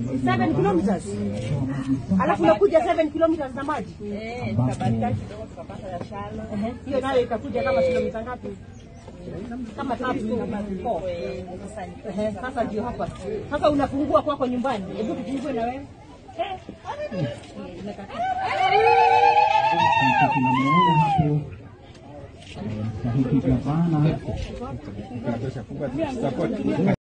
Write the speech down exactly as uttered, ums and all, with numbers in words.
seven kilometers. Alafu unakuja seven kilometers na maji. Eh, tabadilika kidogo tukapata ya shalo. Hiyo nayo itakuja kama kilomita ngapi? Kama tatu kama four. Eh, sasa ndio hapa. Sasa unafungua kwako nyumbani. Hebu tufungue na wewe. Eh. Kihika bana.